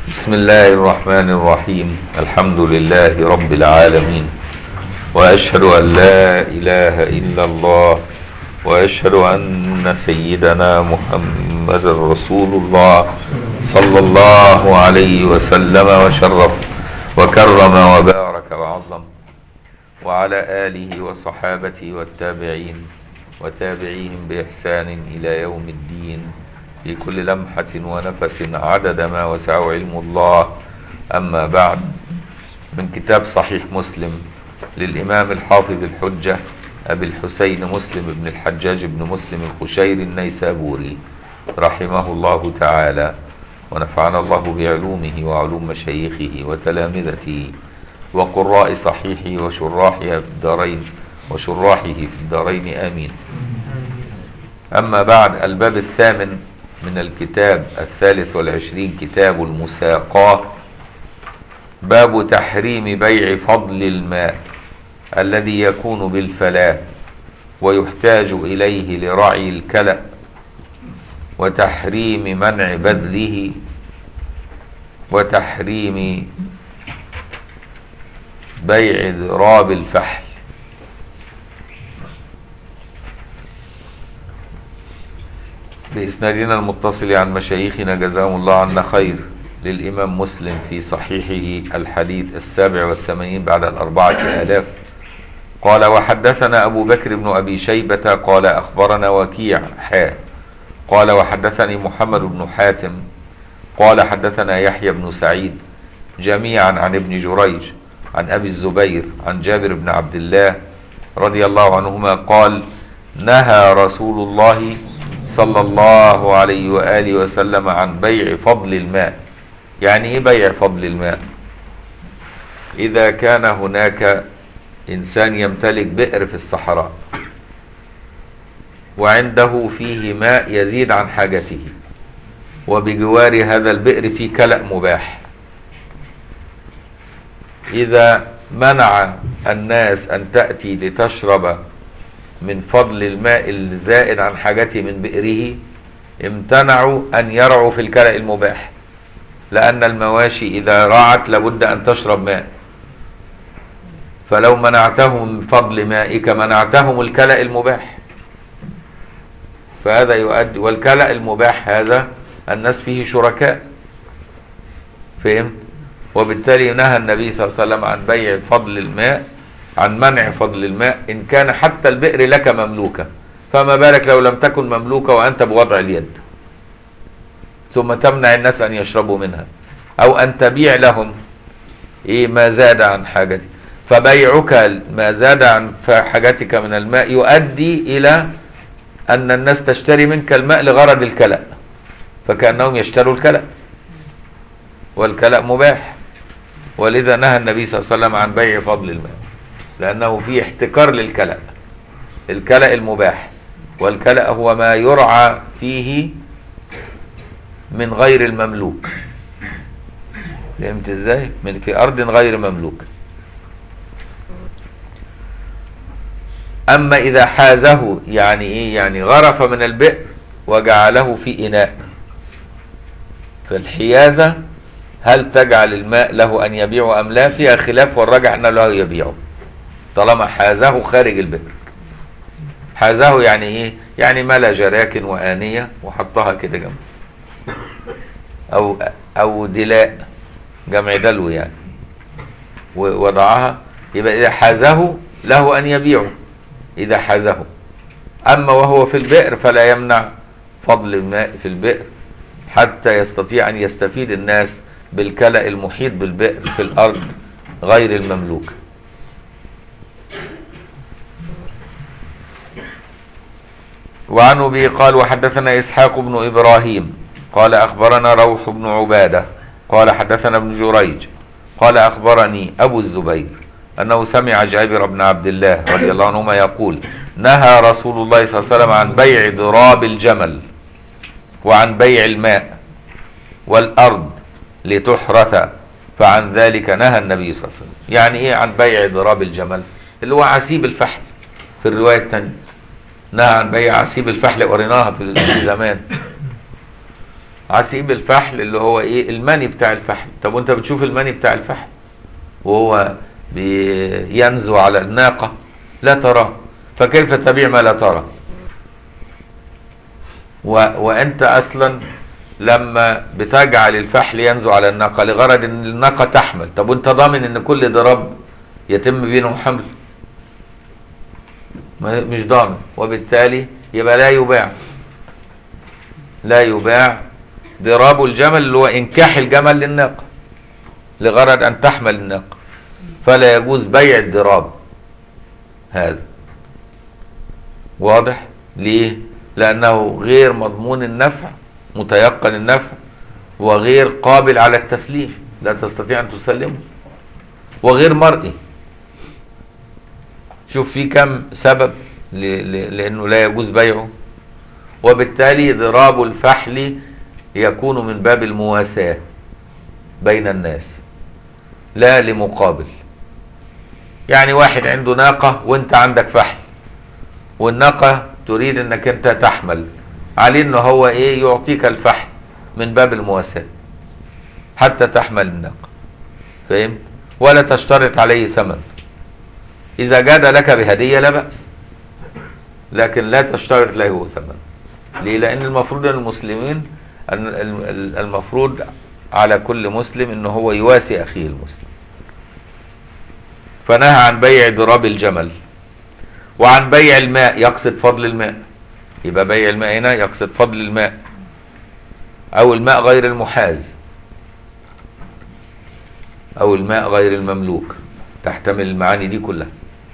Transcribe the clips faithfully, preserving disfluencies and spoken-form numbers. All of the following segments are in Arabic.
بسم الله الرحمن الرحيم. الحمد لله رب العالمين، وأشهد أن لا إله إلا الله، وأشهد أن سيدنا محمد رسول الله صلى الله عليه وسلم وشرف وكرم وبارك وعظم، وعلى آله وصحابته والتابعين وتابعيهم بإحسان إلى يوم الدين، في كل لمحة ونفس عدد ما وسعه علم الله. أما بعد، من كتاب صحيح مسلم للإمام الحافظ الحجة أبي الحسين مسلم بن الحجاج بن مسلم القشيري النيسابوري رحمه الله تعالى، ونفعنا الله بعلومه وعلوم مشايخه وتلامذته وقراء صحيحه وشراحه في الدارين وشراحه في الدارين آمين. أما بعد، الباب الثامن من الكتاب الثالث والعشرين، كتاب المساقاة، باب تحريم بيع فضل الماء الذي يكون بالفلاة ويحتاج إليه لرعي الكلأ، وتحريم منع بذله، وتحريم بيع ضراب الفحل. بإسنادنا المتصل عن مشايخنا جزاهم الله عنا خير للإمام مسلم في صحيحه الحديث السابع والثمانين بعد الأربعة آلاف، قال: وحدثنا أبو بكر بن أبي شيبة قال أخبرنا وكيع حا قال وحدثني محمد بن حاتم قال حدثنا يحيى بن سعيد جميعا عن ابن جريج عن أبي الزبير عن جابر بن عبد الله رضي الله عنهما قال: نهى رسول الله صلى الله عليه وآله وسلم عن بيع فضل الماء. يعني ايه بيع فضل الماء؟ إذا كان هناك إنسان يمتلك بئر في الصحراء وعنده فيه ماء يزيد عن حاجته، وبجوار هذا البئر فيه كلأ مباح، إذا منع الناس أن تأتي لتشرب من فضل الماء الزائد عن حاجته من بئره، امتنعوا أن يرعوا في الكلأ المباح، لأن المواشي إذا رعت لابد أن تشرب ماء، فلو منعتهم من فضل مائك منعتهم الكلأ المباح، فهذا يؤدي. والكلأ المباح هذا الناس فيه شركاء، فهمت؟ وبالتالي نهى النبي صلى الله عليه وسلم عن بيع فضل الماء، عن منع فضل الماء، إن كان حتى البئر لك مملوكة، فما بالك لو لم تكن مملوكة وأنت بوضع اليد ثم تمنع الناس أن يشربوا منها، أو أن تبيع لهم إيه ما زاد عن حاجتك. فبيعك ما زاد عن حاجتك من الماء يؤدي إلى أن الناس تشتري منك الماء لغرض الكلأ، فكأنهم يشتروا الكلأ، والكلأ مباح. ولذا نهى النبي صلى الله عليه وسلم عن بيع فضل الماء، لأنه فيه احتكار للكلأ، الكلأ المباح، والكلأ هو ما يرعى فيه من غير المملوك، فهمت ازاي؟ من في أرض غير مملوك. أما إذا حازه، يعني إيه؟ يعني غرف من البئر وجعله في إناء، فالحيازة هل تجعل الماء له أن يبيعه أم لا؟ فيها خلاف، والراجح أنه لا يبيعه طالما حازه خارج البئر. حازه يعني ايه؟ يعني ملا جراكن وآنية وحطها كده جنب، او او دلاء جمع دلو يعني، ووضعها، يبقى اذا حازه له ان يبيعه اذا حازه. اما وهو في البئر فلا يمنع فضل الماء في البئر حتى يستطيع ان يستفيد الناس بالكلأ المحيط بالبئر في الارض غير المملوكة. وعن أبي قال: وحدثنا إسحاق بن إبراهيم قال أخبرنا روح بن عبادة قال حدثنا ابن جريج قال أخبرني أبو الزبير أنه سمع جابر بن عبد الله رضي الله عنهما يقول: نهى رسول الله صلى الله عليه وسلم عن بيع ضراب الجمل، وعن بيع الماء والأرض لتحرث، فعن ذلك نهى النبي صلى الله عليه وسلم. يعني إيه عن بيع ضراب الجمل؟ اللي هو عسيب الفحل في الرواية الثانية، نهى عن بيع عسيب الفحل، قريناها في زمان. عسيب الفحل اللي هو ايه؟ المني بتاع الفحل. طب وانت بتشوف المني بتاع الفحل وهو بينزو على الناقة؟ لا تراه، فكيف تبيع ما لا ترى؟ و... وانت اصلا لما بتجعل الفحل ينزو على الناقة لغرض ان الناقة تحمل، طب وانت ضامن ان كل ضرب يتم بينهم حمل؟ مش ضامن، وبالتالي يبقى لا يباع. لا يباع ضراب الجمل اللي هو انكاح الجمل للناقة لغرض ان تحمل الناقة، فلا يجوز بيع الضراب هذا. واضح؟ ليه؟ لانه غير مضمون النفع، متيقن النفع، وغير قابل على التسليم، لا تستطيع ان تسلمه، وغير مرئي. شوف في كم سبب ل... ل... لانه لا يجوز بيعه. وبالتالي ضراب الفحل يكون من باب المواساة بين الناس لا لمقابل. يعني واحد عنده ناقة وانت عندك فحل، والناقة تريد انك انت تحمل، عليه انه هو ايه؟ يعطيك الفحل من باب المواساة حتى تحمل الناقة. فاهم؟ ولا تشترط عليه ثمن. اذا جاد لك بهدية لا بأس، لكن لا تشترط له ثمن. ليه؟ لان المفروض المسلمين، المفروض على كل مسلم انه هو يواسي اخيه المسلم. فنهى عن بيع ضراب الجمل، وعن بيع الماء يقصد فضل الماء. يبقى بيع الماء هنا يقصد فضل الماء، او الماء غير المحاز، او الماء غير المملوك، تحتمل المعاني دي كلها.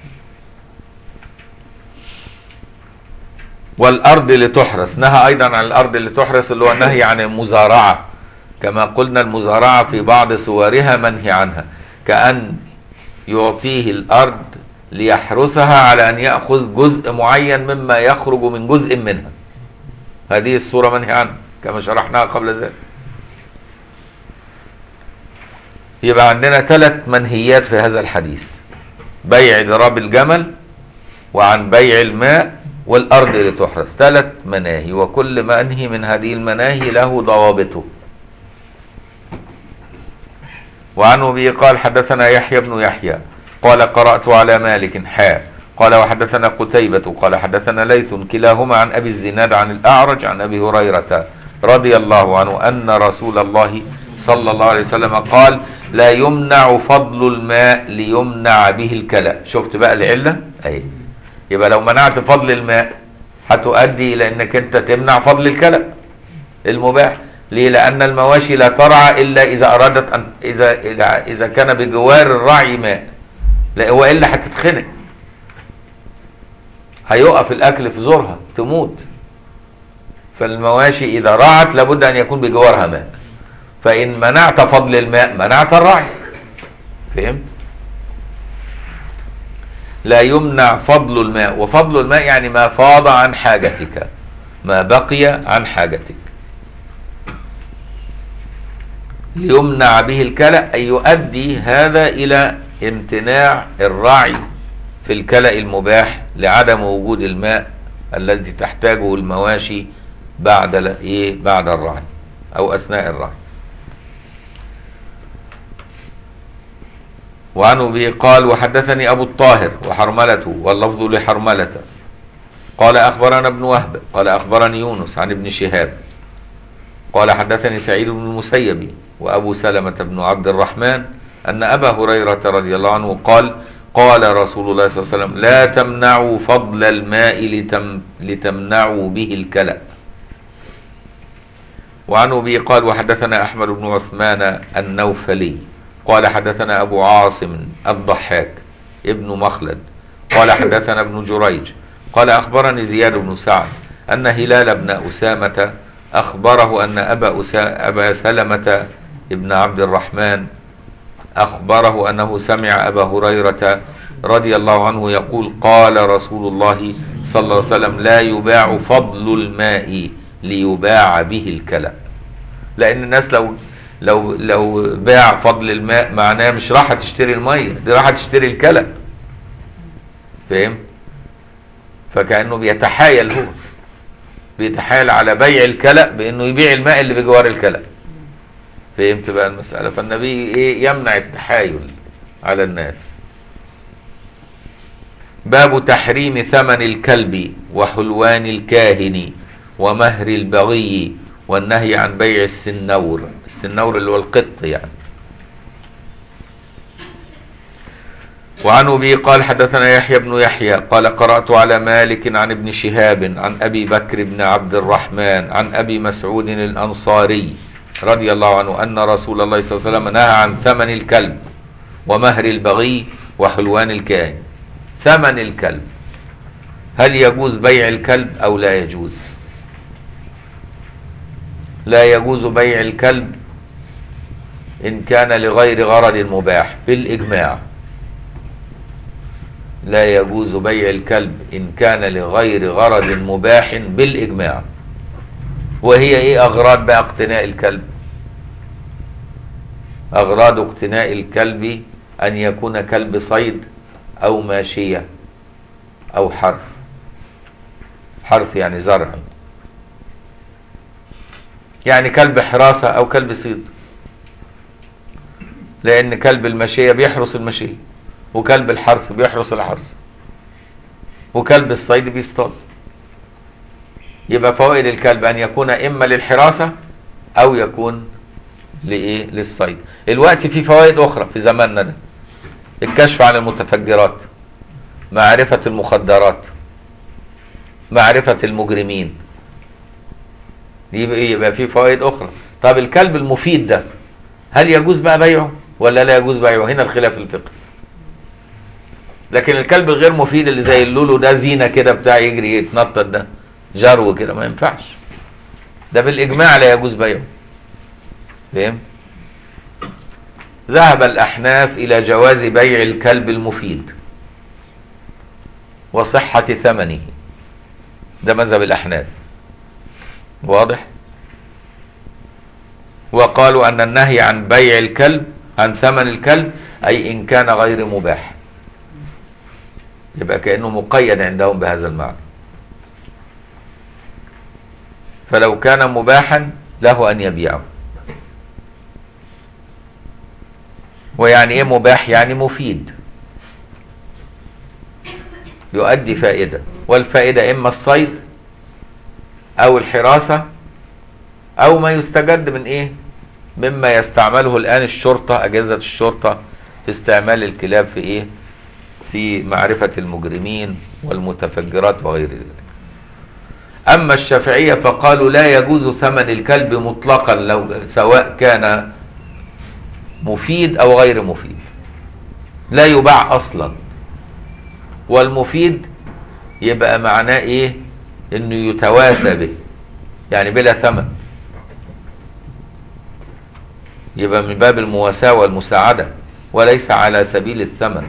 والارض لتحرس، نهى ايضا عن الارض اللي تحرس اللي هو النهي عن المزارعة. كما قلنا المزارعة في بعض صورها منهي عنها، كأن يعطيه الارض ليحرسها على ان يأخذ جزء معين مما يخرج من جزء منها. هذه الصورة منهي عنها كما شرحناها قبل ذلك. يبقى عندنا ثلاث منهيات في هذا الحديث: بيع ضراب الجمل، وعن بيع الماء، والارض لتحرس. ثلاث مناهي، وكل منهي من هذه المناهي له ضوابطه. وعنه به قال حدثنا يحيى بن يحيى قال قرأت على مالك حاء قال وحدثنا قتيبة قال حدثنا ليث كلاهما عن أبي الزناد عن الأعرج عن أبي هريرة رضي الله عنه أن رسول الله صلى الله عليه وسلم قال لا يمنع فضل الماء ليمنع به الكلى. شفت بقى العلة؟ أي يبقى لو منعت فضل الماء هتؤدي إلى أنك أنت تمنع فضل الكلى المباح. ليه؟ لأن المواشي لا ترعى إلا إذا أرادت أن إذا إذا كان بجوار الرعي ماء، لا وإلا هتتخنق، هيقف الأكل في زورها تموت. فالمواشي إذا رعت لابد أن يكون بجوارها ماء، فإن منعت فضل الماء منعت الرعي. فهمت؟ لا يمنع فضل الماء، وفضل الماء يعني ما فاض عن حاجتك، ما بقي عن حاجتك. ليمنع به الكلأ أي يؤدي هذا إلى امتناع الرعي في الكلأ المباح لعدم وجود الماء الذي تحتاجه المواشي بعد ايه بعد الرعي او اثناء الرعي. وعنه به قال وحدثني ابو الطاهر وحرملة واللفظ لحرملة قال اخبرنا ابن وهب قال اخبرني يونس عن ابن شهاب قال حدثني سعيد بن المسيب وابو سلمة بن عبد الرحمن ان ابا هريرة رضي الله عنه قال قال رسول الله صلى الله عليه وسلم لا تمنعوا فضل الماء لتم لتمنعوا به الكلأ. وعنه به قال وحدثنا احمد بن عثمان النوفلي قال حدثنا ابو عاصم الضحاك ابن مخلد قال حدثنا ابن جريج قال اخبرني زياد بن سعد ان هلال بن اسامة اخبره ان ابا ابا سلمة ابن عبد الرحمن أخبره أنه سمع أبا هريرة رضي الله عنه يقول قال رسول الله صلى الله عليه وسلم لا يباع فضل الماء ليباع به الكلأ. لأن الناس لو لو لو باع فضل الماء معناه مش راح تشتري المية، دي راح تشتري الكلأ. فاهم؟ فكأنه بيتحايل هو بيتحايل على بيع الكلأ بانه يبيع الماء اللي بجوار الكلأ. فهمت بقى المسألة؟ فالنبي ايه يمنع التحايل على الناس. باب تحريم ثمن الكلب وحلوان الكاهن ومهر البغي والنهي عن بيع السنور. السنور اللي هو القط يعني. وعن أبي قال حدثنا يحيى بن يحيى قال قرأت على مالك عن ابن شهاب عن أبي بكر بن عبد الرحمن عن أبي مسعود الأنصاري رضي الله عنه أن رسول الله صلى الله عليه وسلم نهى عن ثمن الكلب ومهر البغي وحلوان الكاهن. ثمن الكلب، هل يجوز بيع الكلب أو لا يجوز؟ لا يجوز بيع الكلب إن كان لغير غرض مباح بالإجماع. لا يجوز بيع الكلب إن كان لغير غرض مباح بالإجماع. وهي إيه أغراض بقى اقتناء الكلب؟ أغراض اقتناء الكلب أن يكون كلب صيد أو ماشية أو حرث. حرث يعني زرع، يعني كلب حراسة أو كلب صيد، لأن كلب الماشية بيحرس الماشية، وكلب الحرث بيحرس الحرث، وكلب الصيد بيصطاد. يبقى فوائد الكلب أن يكون إما للحراسة أو يكون لإيه؟ للصيد. الوقت في فوائد أخرى في زماننا ده: الكشف عن المتفجرات، معرفة المخدرات، معرفة المجرمين. يبقى إيه؟ يبقى في فوائد أخرى. طب الكلب المفيد ده هل يجوز بقى بيعه ولا لا يجوز بيعه؟ هنا الخلاف الفقهي. لكن الكلب الغير مفيد اللي زي اللولو ده، زينة كده بتاع يجري يتنطط، ده جرو كده، ما ينفعش. ده بالإجماع لا يجوز بيعه. فاهم؟ ذهب الأحناف إلى جواز بيع الكلب المفيد وصحة ثمنه. ده مذهب الأحناف، واضح؟ وقالوا أن النهي عن بيع الكلب، عن ثمن الكلب، أي إن كان غير مباح. يبقى كأنه مقيد عندهم بهذا المعنى. فلو كان مباحا له أن يبيعه. ويعني ايه مباح؟ يعني مفيد، يؤدي فائدة، والفائدة اما الصيد او الحراسة او ما يستجد من ايه؟ مما يستعمله الان الشرطة، اجهزة الشرطة في استعمال الكلاب في ايه؟ في معرفة المجرمين والمتفجرات وغير ذلك. اما الشافعية فقالوا لا يجوز ثمن الكلب مطلقا، لو سواء كان مفيد او غير مفيد، لا يباع اصلا. والمفيد يبقى معناه ايه؟ انه يتواسى به، يعني بلا ثمن، يبقى من باب المواساة والمساعدة وليس على سبيل الثمن.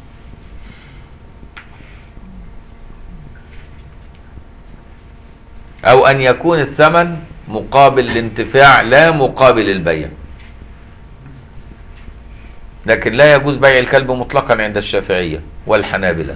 او ان يكون الثمن مقابل الانتفاع لا مقابل البيع. لكن لا يجوز بيع الكلب مطلقا عند الشافعية والحنابلة.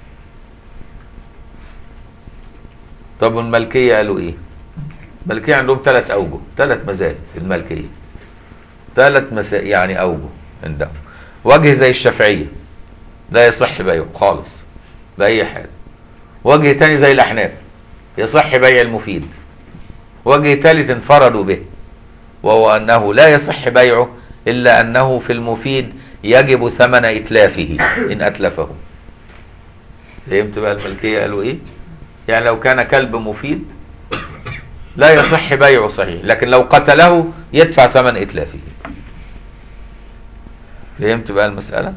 طب المالكية قالوا ايه؟ المالكية عندهم ثلاث اوجه، ثلاث مذاهب في المالكية، ثلاث مسا يعني اوجه عندهم. وجه زي الشافعية لا يصح بيعه خالص بأي حال. وجه تاني زي الأحناف يصح بيع المفيد. وجه ثالث انفردوا به، وهو أنه لا يصح بيعه إلا أنه في المفيد يجب ثمن إتلافه إن أتلفه. فهمت بقى المالكية قالوا إيه؟ يعني لو كان كلب مفيد لا يصح بيعه صحيح، لكن لو قتله يدفع ثمن إتلافه. فهمت بقى المسألة؟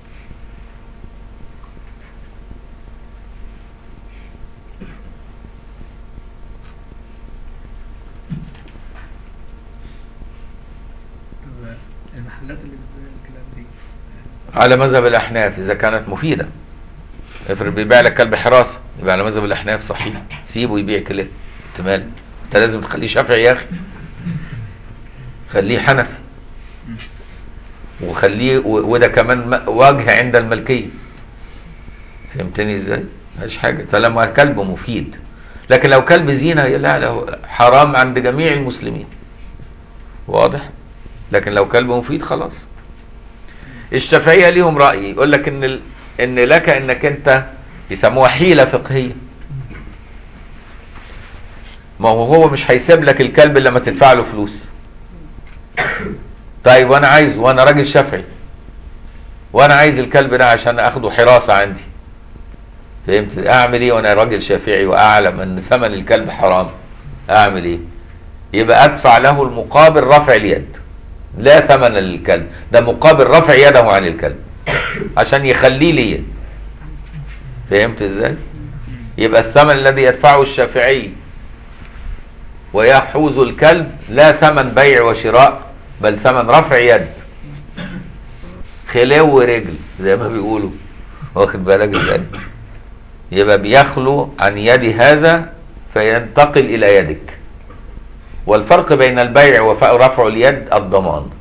المحلات اللي بتبيع الكلاب دي على مذهب الأحناف إذا كانت مفيدة. افرض بيبيع لك كلب حراسة، يبقى على مذهب الأحناف صحيح، سيبه يبيع كلاب. انت مال؟ انت لازم تخليه شافعي يا أخي، خليه حنفي، وخليه وده كمان وجه عند الملكية. فهمتني ازاي؟ مفيش حاجة طالما الكلب مفيد. لكن لو كلب زينة لا لا حرام عند جميع المسلمين، واضح. لكن لو كلب مفيد خلاص. الشافعية ليهم رأي يقول لك ان ال... ان لك انك انت يسموها حيلة فقهية. ما هو هو مش هيسيب لك الكلب الا لما تدفع له فلوس. طيب وانا عايز، وانا راجل شافعي وانا عايز الكلب ده عشان اخده حراسة عندي، فهمت؟ اعمل ايه وانا راجل شافعي واعلم ان ثمن الكلب حرام؟ اعمل ايه؟ يبقى ادفع له المقابل رفع اليد، لا ثمن للكلب، ده مقابل رفع يده عن الكلب عشان يخليه لي. فهمت ازاي؟ يبقى الثمن الذي يدفعه الشافعي ويحوز الكلب لا ثمن بيع وشراء، بل ثمن رفع يد، خلو رجل زي ما بيقولوا، واخد بالك ازاي؟ يبقى بيخلو عن يد هذا فينتقل الى يدك. والفرق بين البيع ورفع اليد الضمان،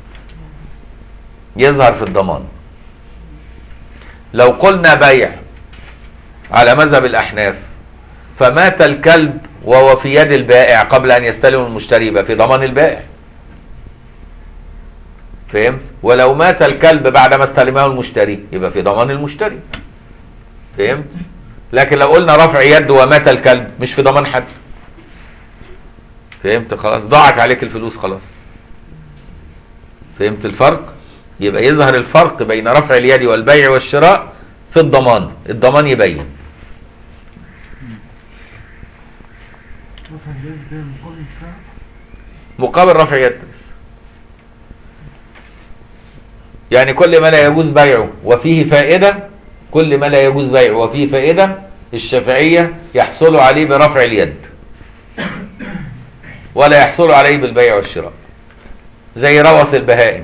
يظهر في الضمان. لو قلنا بيع على مذهب الأحناف فمات الكلب وهو في يد البائع قبل أن يستلم المشتري، يبقى في ضمان البائع، فهمت؟ ولو مات الكلب بعد ما استلمه المشتري يبقى في ضمان المشتري، فهمت؟ لكن لو قلنا رفع يد ومات الكلب مش في ضمان حد، فهمت؟ خلاص ضاعت عليك الفلوس خلاص. فهمت الفرق؟ يبقى يظهر الفرق بين رفع اليد والبيع والشراء في الضمان، الضمان يبين. رفع اليد ده مقابل بتاع مقابل رفع يد، يعني كل ما لا يجوز بيعه وفيه فائدة، كل ما لا يجوز بيعه وفيه فائدة الشافعية يحصل عليه برفع اليد ولا يحصل عليه بالبيع والشراء. زي روث البهائم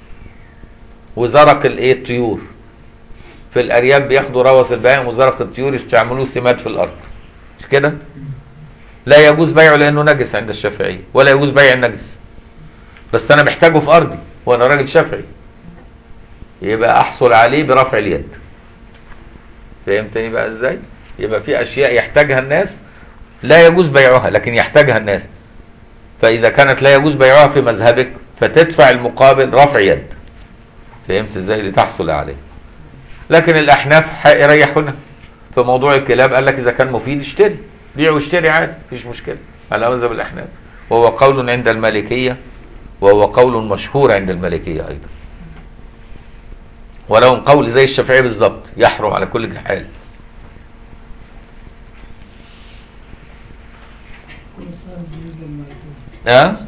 وزرق الايه الطيور، في الارياف بياخدوا روث البهائم وزرق الطيور يستعملوه سماد في الارض، مش كده؟ لا يجوز بيعه لانه نجس عند الشافعية، ولا يجوز بيع النجس، بس انا محتاجه في ارضي وانا راجل شافعي، يبقى احصل عليه برفع اليد. فهمتني بقى ازاي؟ يبقى في اشياء يحتاجها الناس لا يجوز بيعها لكن يحتاجها الناس، فاذا كانت لا يجوز بيعها في مذهبك فتدفع المقابل رفع يد. فهمت ازاي؟ لتحصل عليه. لكن الاحناف يريحونا في موضوع الكلاب، قال لك اذا كان مفيد اشتري، بيع واشتري عادي مفيش مشكله على مذهب الاحناف، وهو قول عند المالكيه، وهو قول مشهور عند المالكيه ايضا، ولهم قول زي الشافعي بالظبط يحرم على كل حال. ها؟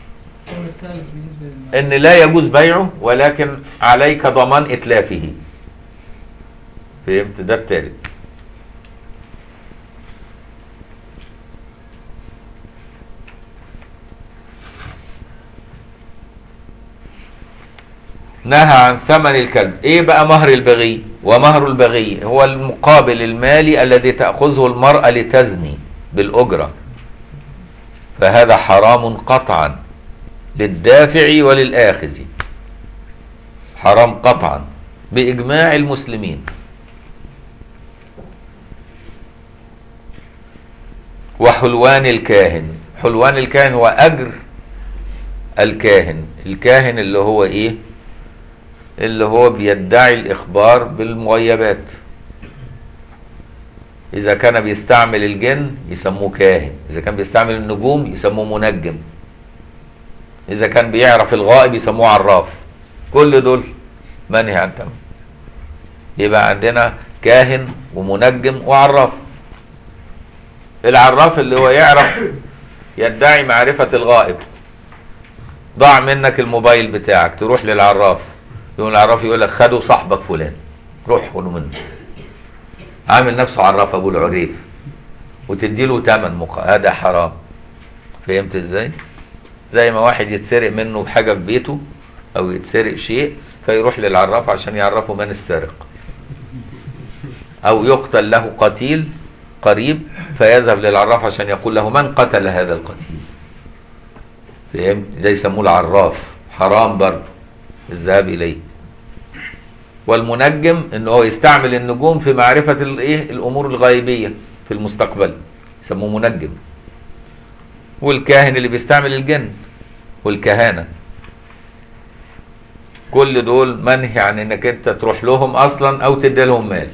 ان لا يجوز بيعه ولكن عليك ضمان اتلافه. فهمت؟ ده التالت. نهى عن ثمن الكلب. ايه بقى مهر البغي؟ ومهر البغي هو المقابل المالي الذي تأخذه المرأة لتزني بالأجرة، فهذا حرام قطعا للدافع وللآخذ، حرام قطعا بإجماع المسلمين. وحلوان الكاهن، حلوان الكاهن هو أجر الكاهن، الكاهن اللي هو ايه؟ اللي هو بيدعي الإخبار بالمغيبات. إذا كان بيستعمل الجن يسموه كاهن، إذا كان بيستعمل النجوم يسموه منجم، إذا كان بيعرف الغائب يسموه عراف. كل دول منهي عن تمام. يبقى عندنا كاهن ومنجم وعراف. العراف اللي هو يعرف يدعي معرفة الغائب. ضاع منك الموبايل بتاعك تروح للعراف، يقول العراف يقول لك خده صاحبك فلان، روح خده منه. عامل نفسه عراف ابو العريف وتدي له ثمن مق... هذا حرام. فهمت ازاي؟ زي ما واحد يتسرق منه حاجه في بيته او يتسرق شيء فيروح للعراف عشان يعرفه من السارق، او يقتل له قتيل قريب فيذهب للعراف عشان يقول له من قتل هذا القتيل. فهمت؟ ده يسموه العراف، حرام برضه الذهاب اليه. والمنجم ان هو يستعمل النجوم في معرفه الايه الامور الغيبيه في المستقبل، يسموه منجم. والكاهن اللي بيستعمل الجن والكهانة، كل دول منهي عن انك انت تروح لهم اصلا او تدي لهم مال.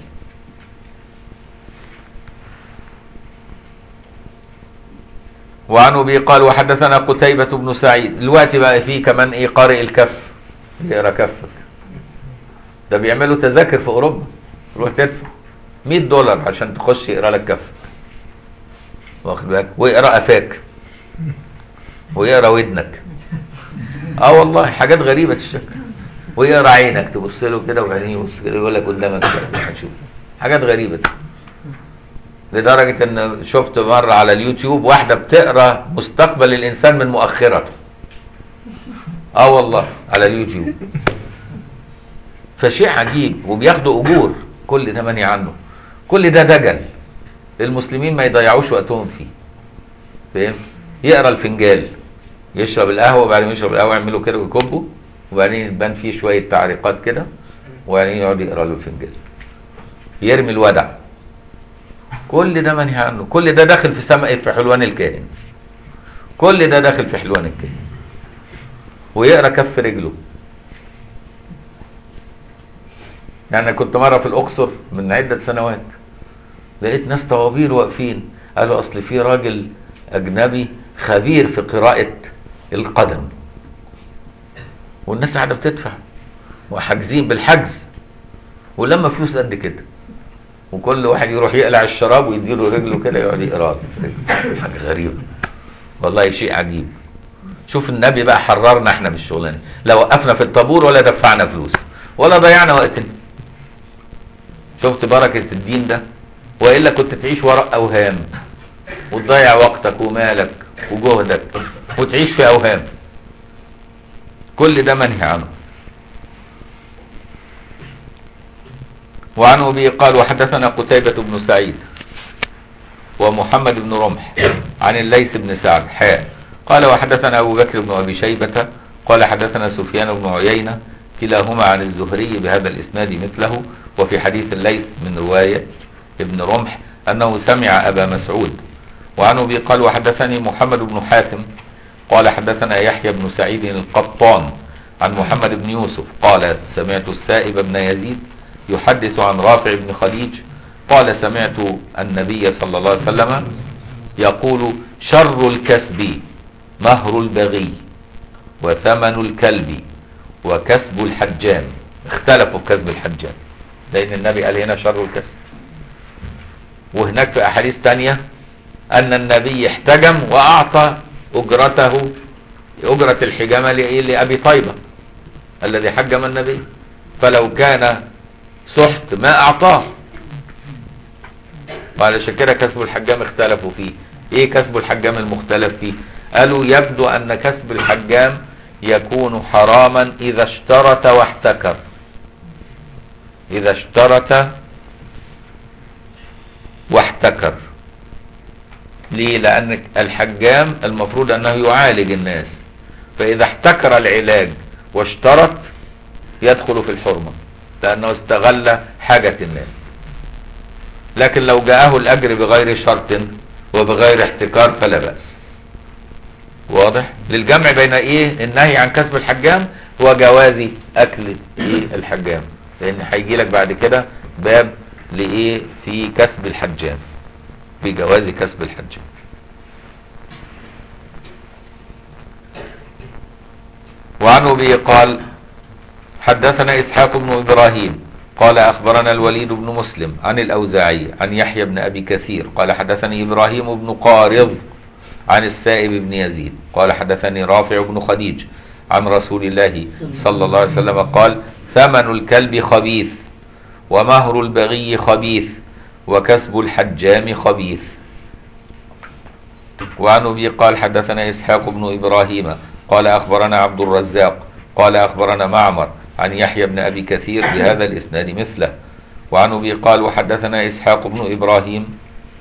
وعن ابي قال وحدثنا قتيبة بن سعيد. دلوقتي بقى فيه كمان ايه قارئ الكف، يقرا كفك. ده بيعملوا تذاكر في اوروبا، تروح تدفع مية دولار عشان تخش يقرا لك كفك، واخد بالك، ويقرا قفاك ويقرا ودنك. اه والله حاجات غريبة الشكل. ويقرا عينك، تبص له كده وبعدين يبص كده يقول لك قدامك هتشوف حاجات غريبة. لدرجة ان شفت مرة على اليوتيوب واحدة بتقرا مستقبل الانسان من مؤخرته. اه والله على اليوتيوب. فشيء عجيب، وبياخدوا اجور. كل ده منهي عنه، كل ده دجل المسلمين ما يضيعوش وقتهم فيه. فاهم؟ يقرا الفنجال، يشرب القهوه، وبعدين يشرب القهوه يعملوا كده ويكبوا، وبعدين يبان فيه شويه تعريقات كده، وبعدين يقعد يقرا له الفنجال، يرمي الودع. كل ده منهي عنه، كل ده داخل في سماء في حلوان الكاهن، كل ده داخل في حلوان الكاهن. ويقرا كف رجله. يعني كنت مره في الاقصر من عده سنوات، لقيت ناس طوابير واقفين، قالوا اصل في راجل اجنبي خبير في قراءه القدم، والناس قاعده بتدفع وحاجزين بالحجز، ولما فلوس قد كده، وكل واحد يروح يقلع الشراب ويديله رجله كده يقعد يقرا. حاجه غريبه والله، شيء عجيب. شوف النبي بقى حررنا احنا من الشغلانه، لا وقفنا في الطابور ولا دفعنا فلوس ولا ضيعنا وقتنا. شفت بركه الدين ده؟ والا كنت تعيش وراء اوهام وتضيع وقتك ومالك وجهدك وتعيش في اوهام. كل ده منهي عنه. وعن ابي قال وحدثنا قتيبة بن سعيد ومحمد بن رمح عن الليث بن سعد حاء قال وحدثنا ابو بكر بن ابي شيبة قال حدثنا سفيان بن عيينة كلاهما عن الزهري بهذا الاسناد مثله. وفي حديث الليث من رواية ابن رمح انه سمع ابا مسعود. وعن ابي قال وحدثني محمد بن حاتم قال حدثنا يحيى بن سعيد القطان عن محمد بن يوسف قال سمعت السائب بن يزيد يحدث عن رافع بن خديج قال سمعت النبي صلى الله عليه وسلم يقول شر الكسب مهر البغي وثمن الكلب وكسب الحجام. اختلفوا في كسب الحجام، لأن النبي قال هنا شر الكسب، وهناك في أحاديث تانية أن النبي احتجم وأعطى أجرته، أجرة الحجامة لأبي طيبة الذي حجم النبي، فلو كان سحت ما أعطاه. وعلى كده كسب الحجام اختلفوا فيه. إيه كسب الحجام المختلف فيه؟ قالوا يبدو أن كسب الحجام يكون حراما إذا اشترط واحتكر. إذا اشترط واحتكر. ليه؟ لأن الحجام المفروض أنه يعالج الناس، فإذا احتكر العلاج واشترط يدخل في الحرمة، لأنه استغل حاجة الناس. لكن لو جاءه الأجر بغير شرط وبغير احتكار فلا بأس. واضح؟ للجمع بين إيه؟ النهي عن كسب الحجام وجواز أكل إيه؟ الحجام، لأن هيجي لك بعد كده باب لإيه؟ في كسب الحجام، في جواز كسب الحجام. وعن أبي قال حدثنا إسحاق بن إبراهيم قال أخبرنا الوليد بن مسلم عن الأوزاعي عن يحيى بن أبي كثير قال حدثني إبراهيم بن قارض عن السائب بن يزيد قال حدثني رافع بن خديج عن رسول الله صلى الله عليه وسلم قال ثمن الكلب خبيث ومهر البغي خبيث وكسب الحجام خبيث. وعن أبي قال حدثنا إسحاق بن إبراهيم قال أخبرنا عبد الرزاق قال أخبرنا معمر عن يحيى بن أبي كثير بهذا الإسناد مثله. وعن أبي قال وحدثنا إسحاق بن إبراهيم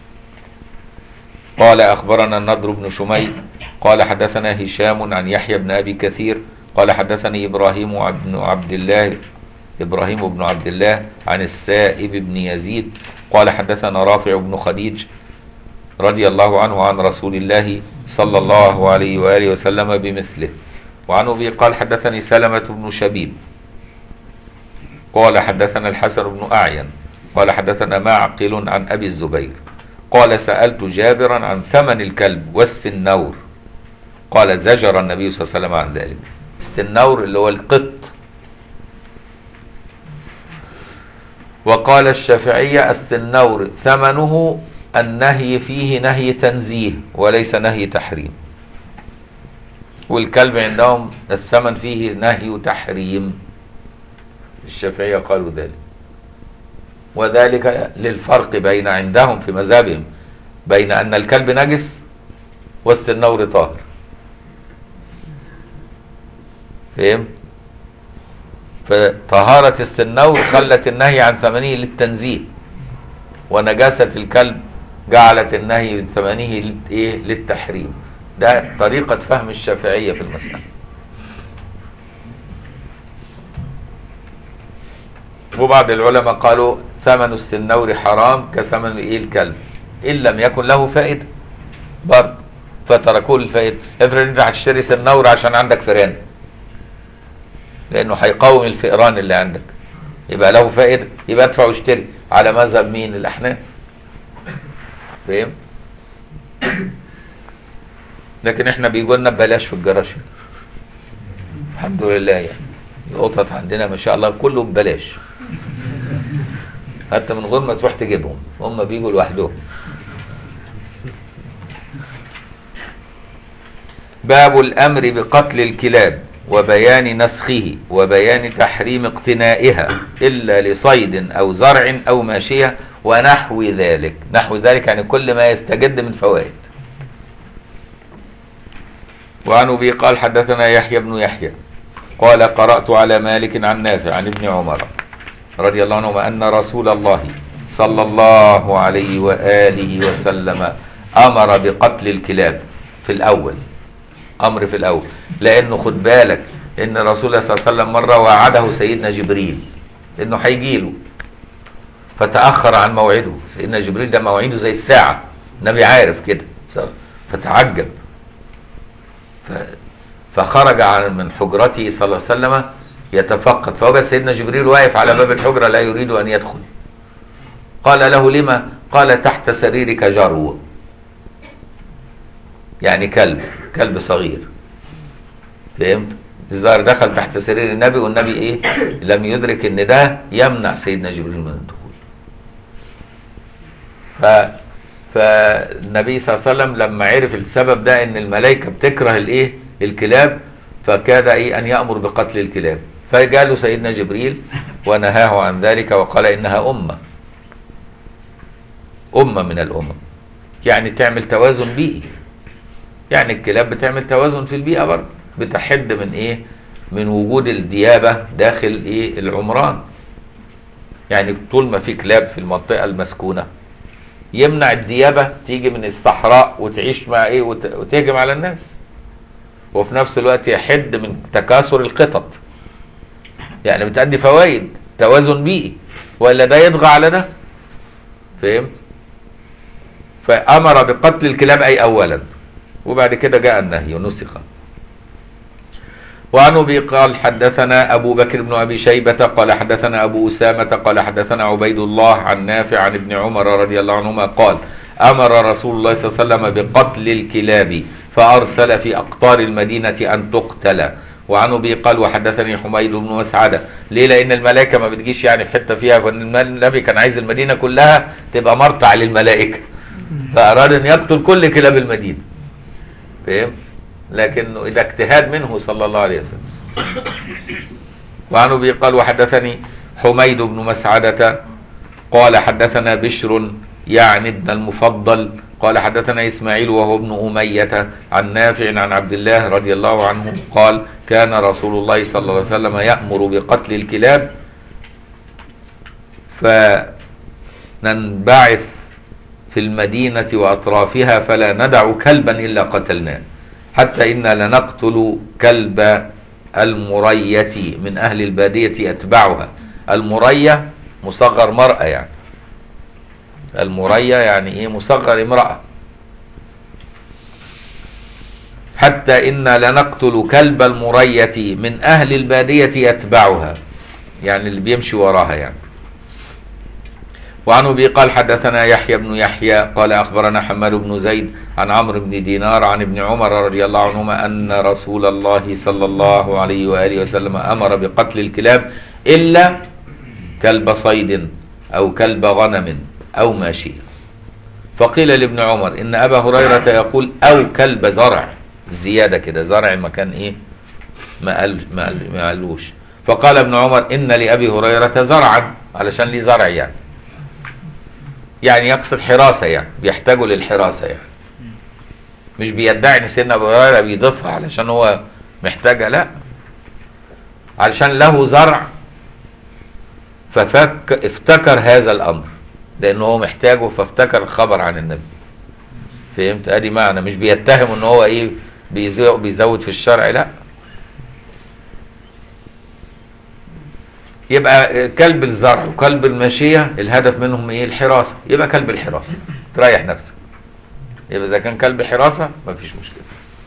قال أخبرنا النضر بن شميل قال حدثنا هشام عن يحيى بن أبي كثير قال حدثني إبراهيم بن عبد الله إبراهيم بن عبد الله عن السائب بن يزيد قال حدثنا رافع بن خديج رضي الله عنه عن رسول الله صلى الله عليه وآله وسلم بمثله. وعن أبي قال حدثني سلمة بن شبيب قال حدثنا الحسن بن أعين قال حدثنا معقل عن أبي الزبير قال سألت جابرا عن ثمن الكلب والسنور قال زجر النبي صلى الله عليه وسلم عن ذلك. السنور اللي هو القط. وقال الشافعية السنور ثمنه النهي فيه نهي تنزيه وليس نهي تحريم، والكلب عندهم الثمن فيه نهي تحريم. الشافعية قالوا ذلك، وذلك للفرق بين عندهم في مذهبهم بين أن الكلب نجس والسنور طاهر. فهم؟ فطهارة السنور خلت النهي عن ثمنه للتنزيه، ونجاسة الكلب جعلت النهي من ثمنه للتحريم. ده طريقة فهم الشافعية في المسألة. وبعض العلماء قالوا ثمن السنور حرام كثمن ايه الكلب ان لم يكن له فائدة برضه، فتركوه الفائدة. افرض انت هتشتري سنور عشان عندك فئران، لانه هيقاوم الفئران اللي عندك، يبقى له فائدة، يبقى ادفع واشتري على مذهب مين؟ الأحناف. فاهم؟ لكن احنا بيجوا لنا ببلاش في الجراج الحمد لله. يعني القطط عندنا ما شاء الله كله ببلاش، حتى من غير ما تروح تجيبهم، هم بيجوا لوحدهم. باب الامر بقتل الكلاب وبيان نسخه وبيان تحريم اقتنائها الا لصيد او زرع او ماشيه ونحو ذلك. نحو ذلك يعني كل ما يستجد من فوائد. وعن ابي قال حدثنا يحيى بن يحيى قال قرأت على مالك عن نافع عن ابن عمر رضي الله عنهما أن رسول الله صلى الله عليه وآله وسلم أمر بقتل الكلاب في الأول. أمر في الأول، لأنه خد بالك إن رسول الله صلى الله عليه وسلم مرة وعده سيدنا جبريل إنه هيجيله، فتأخر عن موعده. سيدنا جبريل ده موعده زي الساعة، النبي عارف كده، فتعجب فخرج عن من حجرته صلى الله عليه وسلم يتفقد، فوجد سيدنا جبريل واقف على باب الحجرة لا يريد أن يدخل. قال له لما؟ قال تحت سريرك جرو، يعني كلب، كلب صغير. فهمت؟ الظاهر دخل تحت سرير النبي، والنبي ايه؟ لم يدرك ان ده يمنع سيدنا جبريل من الدخول. ف فالنبي صلى الله عليه وسلم لما عرف السبب ده ان الملائكة بتكره الايه؟ الكلاب، فكاد ايه ان يأمر بقتل الكلاب. فجاء سيدنا جبريل ونهاه عن ذلك وقال انها امة امة من الامم، يعني تعمل توازن بيئي. يعني الكلاب بتعمل توازن في البيئة برضه، بتحد من ايه؟ من وجود الديابة داخل ايه؟ العمران. يعني طول ما في كلاب في المنطقة المسكونة يمنع الديابة تيجي من الصحراء وتعيش مع ايه؟ وت... وتهجم على الناس، وفي نفس الوقت يحد من تكاثر القطط. يعني بتأدي فوائد، توازن بيئي، ولا ده يطغى على ده. فهمت؟ فأمر بقتل الكلاب أي أولا، وبعد كده جاء النهي ونسخ. وعن أبي قال حدثنا أبو بكر بن أبي شيبة قال حدثنا أبو أسامة قال حدثنا عبيد الله عن نافع عن ابن عمر رضي الله عنهما قال أمر رسول الله صلى الله عليه وسلم بقتل الكلاب فأرسل في أقطار المدينة أن تقتل. وعن أبي قال وحدثني حميد بن مسعدة. ليه؟ لأن الملائكة ما بتجيش يعني في حتة فيها، فإن النبي كان عايز المدينة كلها تبقى مرتع للملائكة، فأراد أن يقتل كل كلاب المدينة. فهم؟ لكنه إذا اجتهاد منه صلى الله عليه وسلم. وعن أبي قال وحدثني حميد بن مسعدة قال حدثنا بشر يعني ابن المفضل قال حدثنا إسماعيل وهو ابن أمية عن نافع عن عبد الله رضي الله عنه قال كان رسول الله صلى الله عليه وسلم يأمر بقتل الكلاب فننبعث في المدينة وأطرافها فلا ندع كلبا إلا قتلناه، حتى إنا لنقتل كلب المرية من أهل البادية أتبعها. المرية مصغر مرأة، يعني المرية يعني إيه؟ مصغر امرأة، حتى إنا لنقتل كلب المرية من أهل البادية يتبعها، يعني اللي بيمشي وراها يعني. وعن أبي قال حدثنا يحيى بن يحيى قال أخبرنا حماد بن زيد عن عمرو بن دينار عن ابن عمر رضي الله عنهما أن رسول الله صلى الله عليه وآله وسلم أمر بقتل الكلاب إلا كلب صيد أو كلب غنم أو ماشية. فقيل لابن عمر إن أبا هريرة يقول أو كلب زرع، زيادة كده، زرع مكان إيه ما قال ما قال ما قالوش. فقال ابن عمر إن لأبي هريرة زرعا، علشان لي زرع يعني، يعني يقصد حراسة، يعني بيحتاجوا للحراسة يعني، مش بيدعي ان سيدنا ابو هريره بيضيفها علشان هو محتاجها، لا، علشان له زرع ففك افتكر هذا الامر لانه هو محتاجه، فافتكر الخبر عن النبي. فهمت؟ ادي معنى، مش بيتهم ان هو ايه بيزود في الشرع، لا. يبقى كلب الزرع وكلب الماشية الهدف منهم ايه؟ الحراسة، يبقى كلب الحراسة تريح نفسك. يبقى اذا كان كلب حراسة مفيش مشكلة.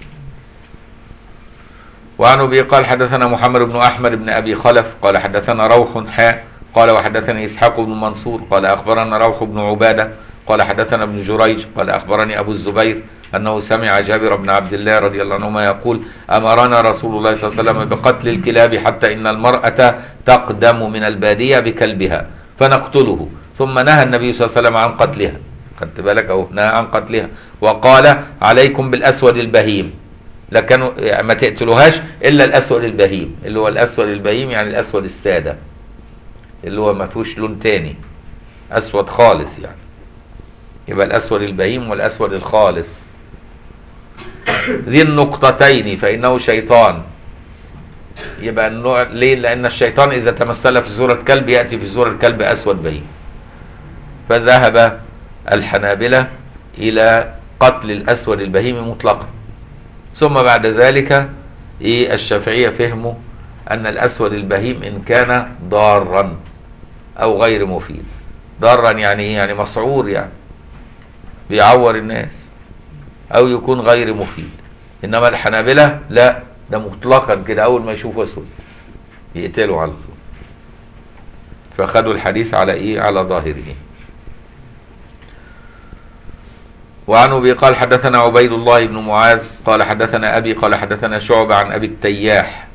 وعن ابي قال حدثنا محمد بن احمد بن ابي خلف قال حدثنا روح حاء قال وحدثني اسحاق بن منصور قال اخبرنا روح بن عبادة قال حدثنا ابن جريج قال اخبرني ابو الزبير انه سمع جابر بن عبد الله رضي الله عنهما يقول امرنا رسول الله صلى الله عليه وسلم بقتل الكلاب حتى ان المرأة تقدم من البادية بكلبها فنقتله، ثم نهى النبي صلى الله عليه وسلم عن قتلها. خدت بالك اهو، نهى عن قتلها وقال عليكم بالاسود البهيم، لكنوا ما تقتلوهاش الا الاسود البهيم، اللي هو الاسود البهيم يعني الاسود السادة اللي هو ما فيهوش لون تاني، اسود خالص يعني. يبقى الاسود البهيم والاسود الخالص ذي النقطتين فانه شيطان. يبقى النوع ليه؟ لان الشيطان اذا تمثل في صورة كلب ياتي في صورة كلب اسود بهيم. فذهب الحنابلة الى قتل الاسود البهيم مطلقا، ثم بعد ذلك ايه الشافعية فهموا ان الاسود البهيم ان كان ضارا او غير مفيد. ضارا يعني ايه؟ يعني مسعور، يعني بيعور الناس، او يكون غير مفيد. انما الحنابلة لا، ده مطلقا كده اول ما يشوفوا اسود يقتلوا على طول. فخدوا الحديث على ايه؟ على ظاهره. وعن ابي قال حدثنا عبيد الله بن معاذ قال حدثنا ابي قال حدثنا شعبة عن ابي التياح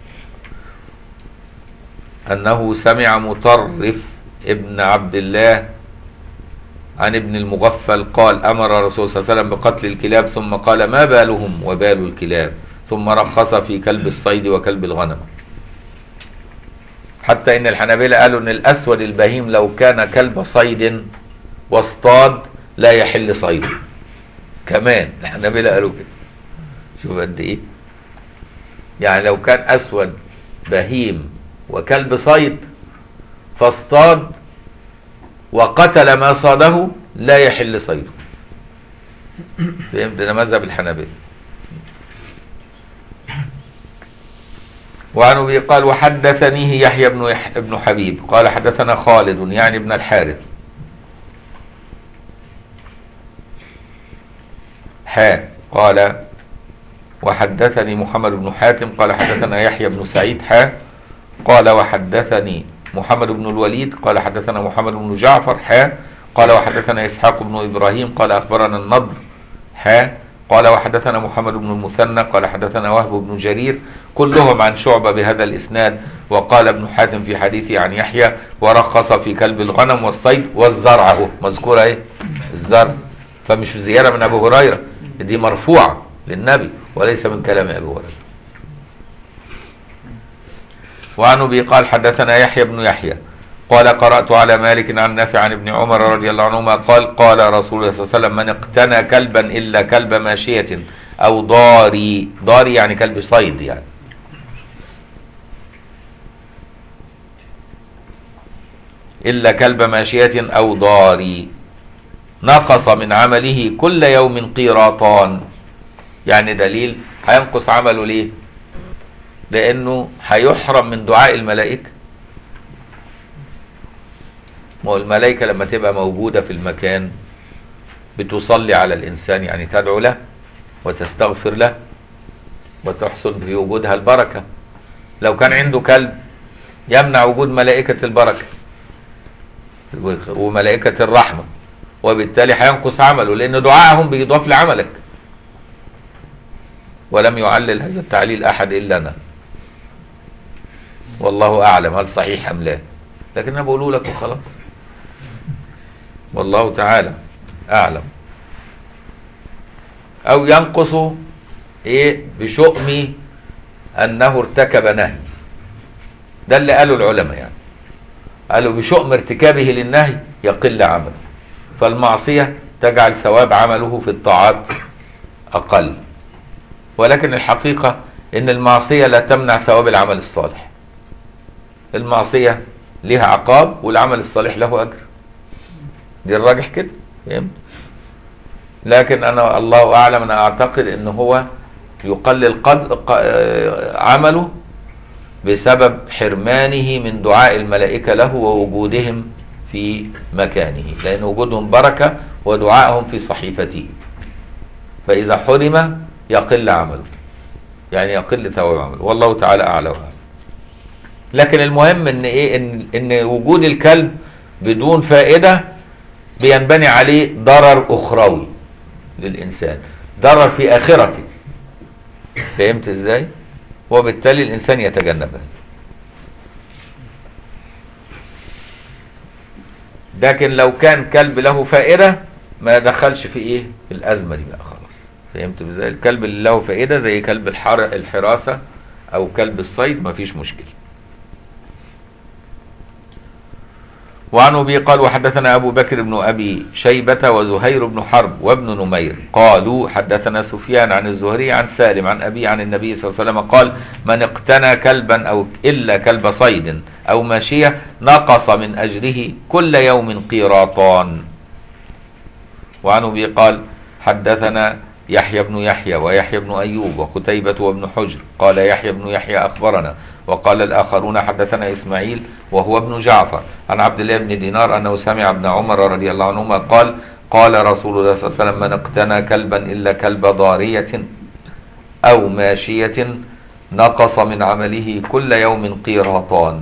انه سمع مطرف ابن عبد الله عن ابن المغفل قال امر الرسول صلى الله عليه وسلم بقتل الكلاب، ثم قال ما بالهم وبال الكلاب، ثم رخص في كلب الصيد وكلب الغنم. حتى ان الحنابلة قالوا ان الاسود البهيم لو كان كلب صيد واصطاد لا يحل صيده كمان. الحنابلة قالوا كده، شوف قد ايه، يعني لو كان اسود بهيم وكلب صيد فاصطاد وقتل ما صاده لا يحل صيده. فهمت؟ ده مذهب الحنابلة. وعن ابي قال وحدثنيه يحيى بن يحيى بن حبيب قال حدثنا خالد يعني ابن الحارث حاء قال وحدثني محمد بن حاتم قال حدثنا يحيى بن سعيد حاء قال وحدثني محمد بن الوليد قال حدثنا محمد بن جعفر حاء قال وحدثنا اسحاق بن ابراهيم قال اخبرنا النضر حاء قال وحدثنا محمد بن المثنى قال حدثنا وهب بن جرير كلهم عن شعبة بهذا الاسناد. وقال ابن حاتم في حديثه عن يحيى ورخص في كلب الغنم والصيد والزرع، اهو مذكوره ايه؟ الزرع. فمش زياده من ابو هريره، دي مرفوعه للنبي وليس من كلام ابي هريره. وعن ابي قال حدثنا يحيى بن يحيى قال قرأت على مالك عن نافع عن ابن عمر رضي الله عنهما قال قال رسول الله صلى الله عليه وسلم من اقتنى كلبا إلا كلب ماشية أو ضاري، ضاري يعني كلب صيد يعني، إلا كلب ماشية أو ضاري نقص من عمله كل يوم قيراطان. يعني دليل هينقص عمله ليه؟ لأنه هيحرم من دعاء الملائكة. والملائكة لما تبقى موجودة في المكان بتصلي على الإنسان، يعني تدعو له وتستغفر له، وتحصل بوجودها البركة. لو كان عنده كلب يمنع وجود ملائكة البركة وملائكة الرحمة، وبالتالي هينقص عمله، لأن دعائهم بيضاف لعملك. ولم يعلل هذا التعليل أحد إلا أنا، والله أعلم هل صحيح أم لا، لكن أنا بقوله لك وخلاص، والله تعالى أعلم. أو ينقص إيه بشؤم أنه ارتكب نهي، ده اللي قاله العلماء يعني، قالوا بشؤم ارتكابه للنهي يقل عمله، فالمعصية تجعل ثواب عمله في الطاعات أقل. ولكن الحقيقة إن المعصية لا تمنع ثواب العمل الصالح. المعصية لها عقاب والعمل الصالح له أجر، دي الراجح كده، فهمت؟ لكن أنا الله أعلم، أنا أعتقد إن هو يقلل قد عمله بسبب حرمانه من دعاء الملائكة له ووجودهم في مكانه، لأن وجودهم بركة ودعائهم في صحيفته، فإذا حرم يقل عمله، يعني يقل ثواب عمله، والله تعالى أعلى وأعلم. لكن المهم إن إيه إن إن وجود الكلب بدون فائدة بينبني عليه ضرر أخروي للإنسان، ضرر في آخرته، فهمت إزاي؟ وبالتالي الإنسان يتجنب هذا. لكن لو كان كلب له فائدة ما يدخلش في إيه؟ في الأزمة دي بقى خلاص، فهمت إزاي؟ الكلب اللي له فائدة زي كلب الحر الحراسة أو كلب الصيد ما فيش مشكلة. وعن أبي قال وحدثنا أبو بكر بن أبي شيبة وزهير بن حرب وابن نمير قالوا حدثنا سفيان عن الزهري عن سالم عن أبي عن النبي صلى الله عليه وسلم قال من اقتنى كلبا أو إلا كلب صيد أو ماشية نقص من أجره كل يوم قيراطان. وعن أبي قال حدثنا يحيى بن يحيى ويحيى بن أيوب وقتيبة وابن حجر قال يحيى بن يحيى أخبرنا، وقال الآخرون حدثنا إسماعيل وهو ابن جعفر عن عبد الله بن دينار أنه سمع ابن عمر رضي الله عنهما قال قال رسول الله صلى الله عليه وسلم من اقتنى كلبا إلا كلب ضارية أو ماشية نقص من عمله كل يوم قيراطان.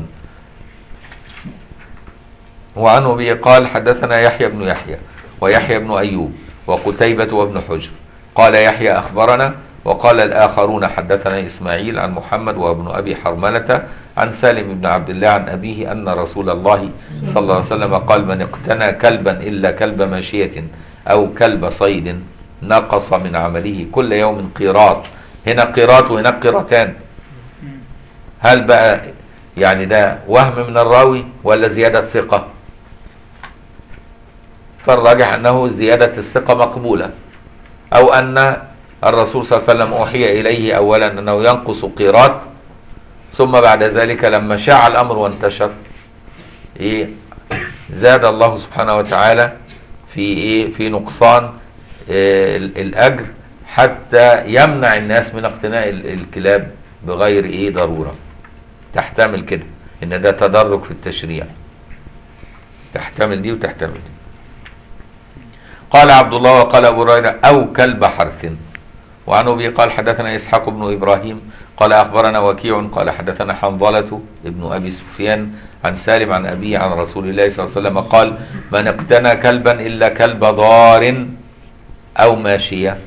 وعن أبي قال حدثنا يحيى بن يحيى ويحيى بن أيوب وقتيبة وابن حجر قال يحيى أخبرنا، وقال الآخرون حدثنا إسماعيل عن محمد وابن أبي حرملة عن سالم بن عبد الله عن أبيه أن رسول الله صلى الله عليه وسلم قال من اقتنى كلبا إلا كلب ماشية أو كلب صيد نقص من عمله كل يوم قيراط. هنا قيراط وهناك قيرتان، هل بقى يعني ده وهم من الراوي ولا زيادة ثقة؟ فالراجح أنه زيادة الثقة مقبولة، أو أن الرسول صلى الله عليه وسلم أوحي إليه أولا أنه ينقص قيراط، ثم بعد ذلك لما شاع الأمر وانتشر إيه زاد الله سبحانه وتعالى في إيه في نقصان إيه الأجر حتى يمنع الناس من اقتناء الكلاب بغير إيه ضرورة. تحتمل كده إن ده تدرج في التشريع، تحتمل دي وتحتمل دي. قال عبد الله وقال أبو هريرة أو كلب حرث. وعن أبي قال حدثنا إسحاق بن إبراهيم قال أخبرنا وكيع قال حدثنا حنظلة ابن أبي سفيان عن سالم عن أبيه عن رسول الله صلى الله عليه وسلم قال من اقتنى كلبا إلا كلب ضار أو ماشية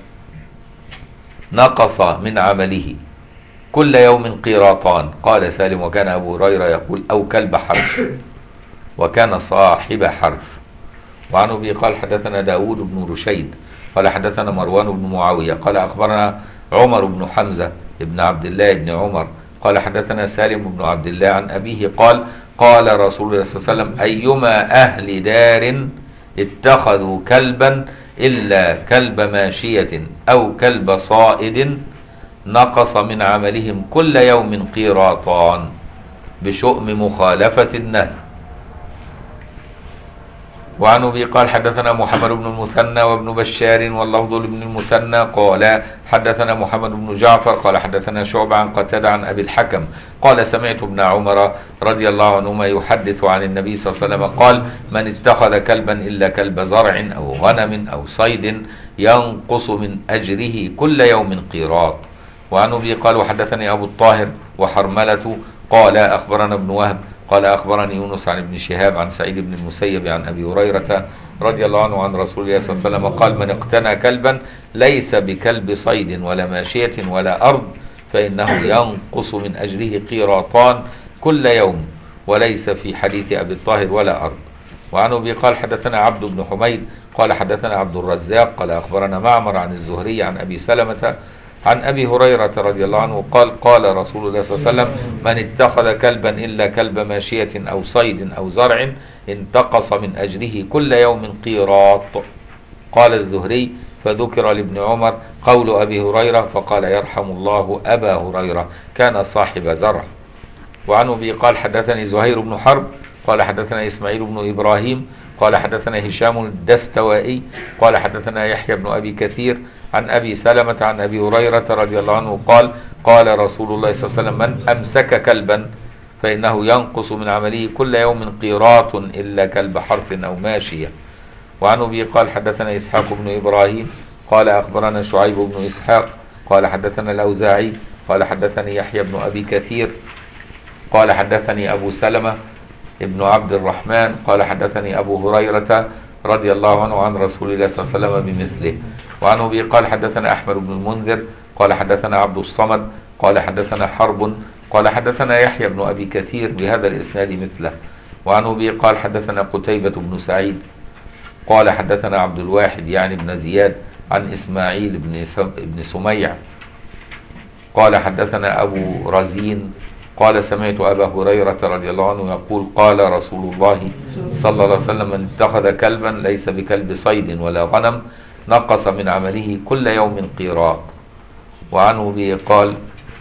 نقص من عمله كل يوم قيراطان. قال سالم وكان أبو هريرة يقول أو كلب حرف، وكان صاحب حرف. وعن أبي قال حدثنا داود بن رشيد قال حدثنا مروان بن معاوية قال أخبرنا عمر بن حمزة ابن عبد الله بن عمر قال حدثنا سالم بن عبد الله عن أبيه قال قال رسول الله صلى الله عليه وسلم أيما أهل دار اتخذوا كلبا إلا كلب ماشية أو كلب صائد نقص من عملهم كل يوم قيراطان بشؤم مخالفة النهي. وعن أبي قال حدثنا محمد بن المثنى وابن بشار واللفظ لابن المثنى قال حدثنا محمد بن جعفر قال حدثنا شعبة عن قتادة عن أبي الحكم قال سمعت ابن عمر رضي الله عنهما يحدث عن النبي صلى الله عليه وسلم قال من اتخذ كلبا إلا كلب زرع أو غنم أو صيد ينقص من أجره كل يوم قيراط وعن أبي قال وحدثني أبو الطاهر وحرملة قال أخبرنا ابن وهب قال أخبرني يونس عن ابن شهاب عن سعيد بن المسيب عن أبي هريرة رضي الله عنه عن رسول الله صلى الله عليه وسلم قال من اقتنى كلبا ليس بكلب صيد ولا ماشية ولا أرض فإنه ينقص من أجره قيراطان كل يوم، وليس في حديث أبي الطاهر ولا أرض. وعن أبي قال حدثنا عبد بن حميد قال حدثنا عبد الرزاق قال أخبرنا معمر عن الزهري عن أبي سلمة عن أبي هريرة رضي الله عنه قال قال رسول الله صلى الله عليه وسلم من اتخذ كلبا إلا كلب ماشية أو صيد أو زرع انتقص من أجره كل يوم قيراط. قال الزهري فذكر لابن عمر قول أبي هريرة فقال يرحم الله أبا هريرة كان صاحب زرع. وعن أبي قال حدثني زهير بن حرب قال حدثنا إسماعيل بن إبراهيم قال حدثنا هشام الدستوائي قال حدثنا يحيى بن أبي كثير عن أبي سلمة عن أبي هريرة رضي الله عنه قال قال رسول الله صلى الله عليه وسلم من أمسك كلبا فإنه ينقص من عمله كل يوم قيراط إلا كلب حرث أو ماشية. وعن أبي قال حدثنا إسحاق بن إبراهيم قال أخبرنا شعيب بن إسحاق قال حدثنا الأوزاعي قال حدثني يحيى بن أبي كثير قال حدثني أبو سلمة ابن عبد الرحمن قال حدثني أبو هريرة رضي الله عنه عن رسول الله صلى الله عليه وسلم بمثله. وعن أبي قال حدثنا أحمد بن المنذر قال حدثنا عبد الصمد قال حدثنا حرب قال حدثنا يحيى بن أبي كثير بهذا الإسناد مثله. وعن أبي قال حدثنا قتيبة بن سعيد قال حدثنا عبد الواحد يعني بن زياد عن إسماعيل بن بن سميع قال حدثنا أبو رزين قال سمعت أبا هريرة رضي الله عنه يقول قال رسول الله صلى الله عليه وسلم من اتخذ كلبا ليس بكلب صيد ولا غنم نقص من عمله كل يوم قيراط. وعنه به قال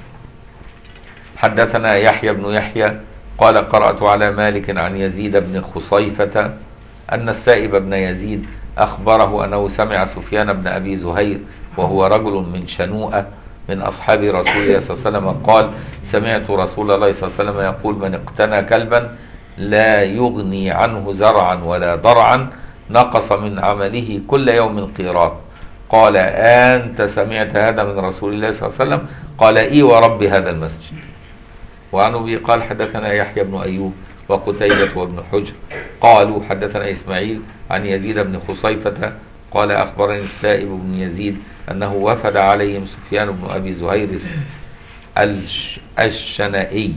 حدثنا يحيى بن يحيى قال قرأت على مالك عن يزيد بن خصيفة أن السائب بن يزيد أخبره أنه سمع سفيان بن أبي زهير وهو رجل من شنوءة من أصحاب رسول الله صلى الله عليه وسلم قال سمعت رسول الله صلى الله عليه وسلم يقول من اقتنى كلبا لا يغني عنه زرعا ولا ضرعا نقص من عمله كل يوم قيراط. قال أنت سمعت هذا من رسول الله صلى الله عليه وسلم؟ قال إي ورب هذا المسجد. وعن أبي قال حدثنا يحيى بن أيوب وقتيبة وابن حجر قالوا حدثنا إسماعيل عن يزيد بن خصيفة قال أخبرني السائب بن يزيد أنه وفد عليهم سفيان بن أبي زهير الشنائي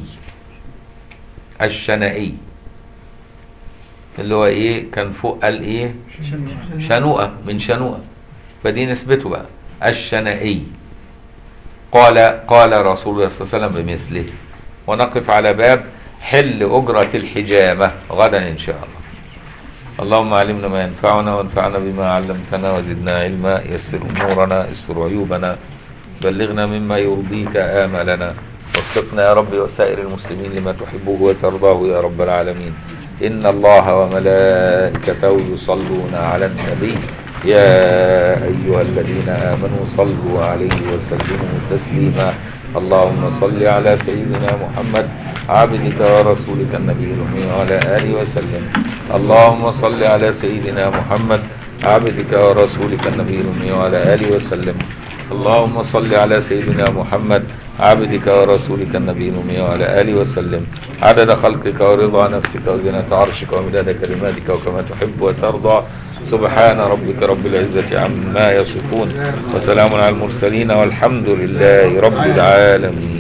الشنائي اللي هو إيه كان فوق قال إيه شنوءة من شنوءة فدي نسبته بقى الشنائي. قال قال رسول الله صلى الله عليه وسلم بمثله. ونقف على باب حل أجرة الحجامة غدا إن شاء الله. اللهم علمنا ما ينفعنا وانفعنا بما علمتنا وزدنا علما يسر أمورنا استر عيوبنا بلغنا مما يرضيك آملنا وفقنا يا رب وسائر المسلمين لما تحبه وترضاه يا رب العالمين. إن الله وملائكته يصلون على النبي يا أيها الذين آمنوا صلوا عليه وسلموا تسليما. اللهم صل على سيدنا محمد عبدك ورسولك النبي الأمي وعلى آله وسلم. اللهم صل على سيدنا محمد عبدك ورسولك النبي الأمي وعلى آله وسلم. اللهم صل على سيدنا محمد عبدك ورسولك النبي الأمي وعلى آله وسلم عدد خلقك ورضا نفسك وزنة عرشك ومداد كلماتك وكما تحب وترضى. سبحان ربك رب العزة عما يصفون وسلام على المرسلين والحمد لله رب العالمين.